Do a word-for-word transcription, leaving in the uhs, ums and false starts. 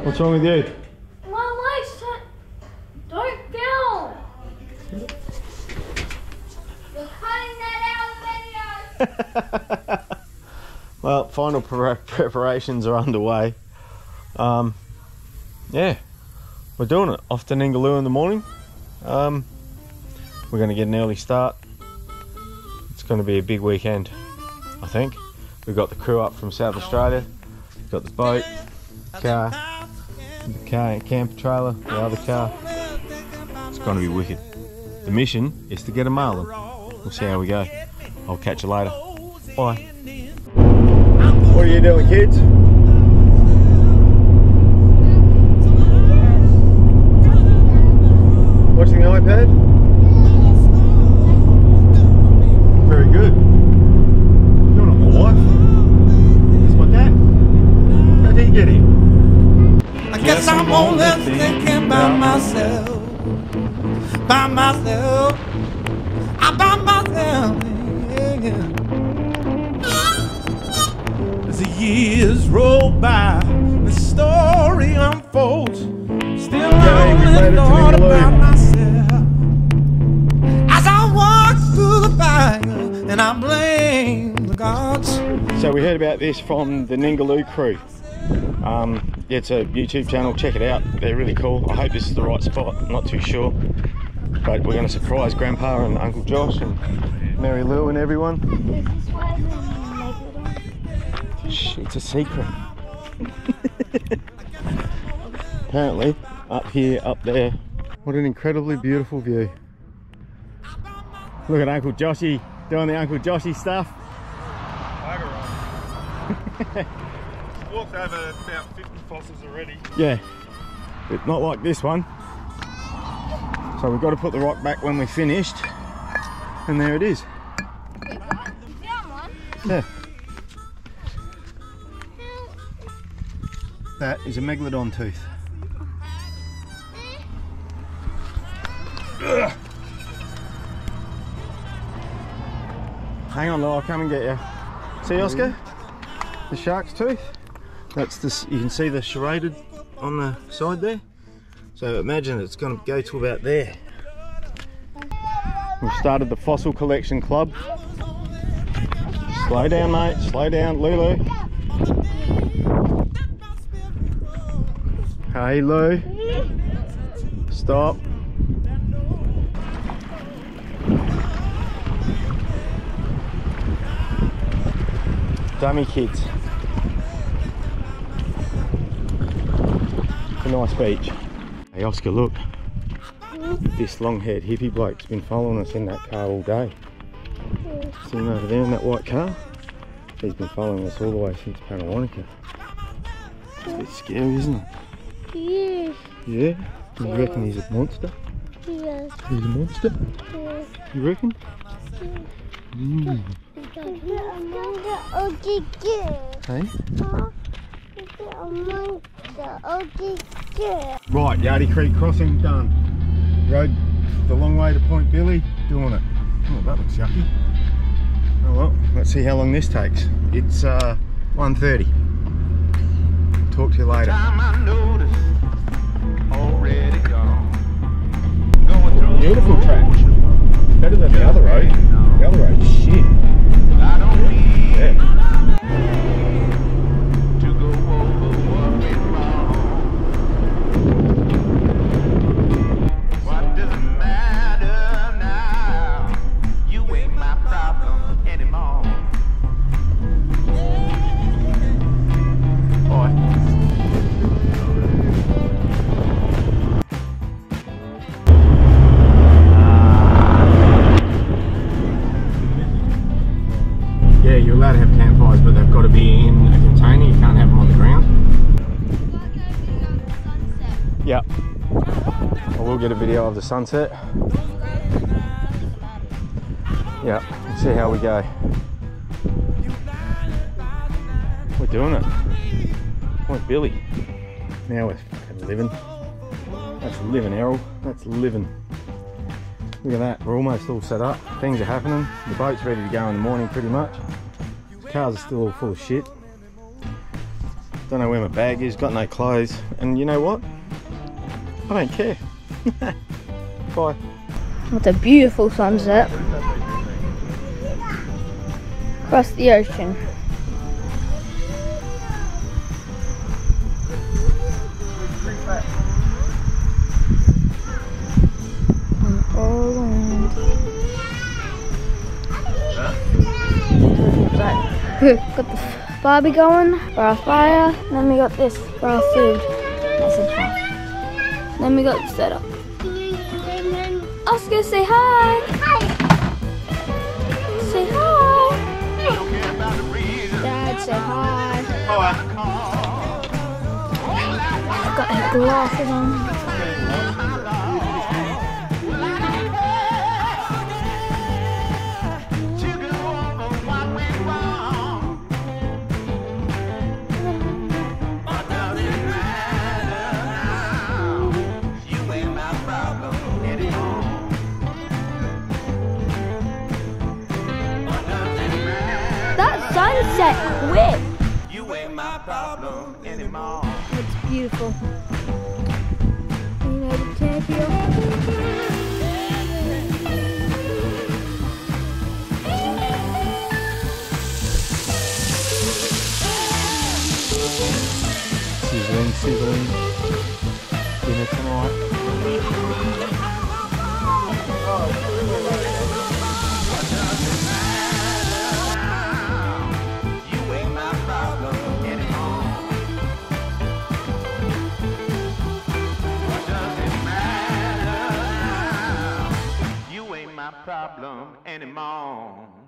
What's wrong with you? My legs don't film. You're cutting that out of the video. Well, final pre preparations are underway. Um, yeah, we're doing it. Off to Ningaloo in the morning. Um, we're going to get an early start. It's going to be a big weekend, I think. We've got the crew up from South Australia. We've got the boat, car, the car, camper trailer, the other car. It's going to be wicked. The mission is to get a marlin. We'll see how we go. I'll catch you later. Bye. What are you doing, kids? Watching the iPad? Very good. You're not my wife. That's my dad. How did he get here? I guess I'm only thinking about myself. By myself. I'm by myself. Yeah, yeah. As the years roll by, the story unfolds. Still I only thought about myself. As I walk through the fire, and I blame the gods. So we heard about this from the Ningaloo crew. Um, yeah, it's a YouTube channel, check it out. They're really cool. I hope this is the right spot, I'm not too sure. But we're going to surprise Grandpa and Uncle Josh and Mary Lou and everyone. Is this why the Megalodon? Shh, it's a secret. Apparently, up here, up there. What an incredibly beautiful view. Look at Uncle Joshy doing the Uncle Joshy stuff. Walked over about fifty fossils already. Yeah, but not like this one. So we've got to put the rock back when we finished. And there it is. Wait, what? You found one? Yeah. That is a megalodon tooth. Ugh. Hang on, I'll come and get you. See, Oscar? The shark's tooth. That's this. You can see the serrated on the side there. So imagine it's going to go to about there. We've started the fossil collection club. Slow down, mate. Slow down, Lulu. Hey, Lou. Stop. Dummy kids. It's a nice beach. Hey Oscar, look. This long-haired hippie bloke's been following us in that car all day. See him over there in that white car? He's been following us all the way since Parawanika. It's a bit scary, isn't it? Yes. Yeah? You reckon he's a monster? Yes. He's a monster? Yes. You reckon? Mm. Hey? Right, Yardie Creek crossing done. Rode the long way to Point Billie, doing it. Oh, that looks yucky. Oh well, let's see how long this takes. It's uh, one thirty. Talk to you later. Beautiful track. Better than the other road. The other road's shit. Yeah. Yeah, you're allowed to have campfires, but they've got to be in a container. You can't have them on the ground. Yeah. I will get a video of the sunset. Yeah, see how we go. We're doing it. Point Billie. Now we're fucking living. That's living, Errol. That's living. Look at that, we're almost all set up. Things are happening. The boat's ready to go in the morning pretty much. The cars are still all full of shit. Don't know where my bag is, got no clothes, and you know what? I don't care. Bye. What a beautiful sunset. Across the ocean. And all the wind. Got the barbie going for our fire, and then we got this for our food. Nice and hot. Then we got the setup. Oscar, say hi! Hi! Say hi! Dad, say hi! I've got her glasses on. Sunset quick. You ain't my problem anymore. It's beautiful. You know the champion. Sizzling, sizzling. Dinner tonight. Problem anymore.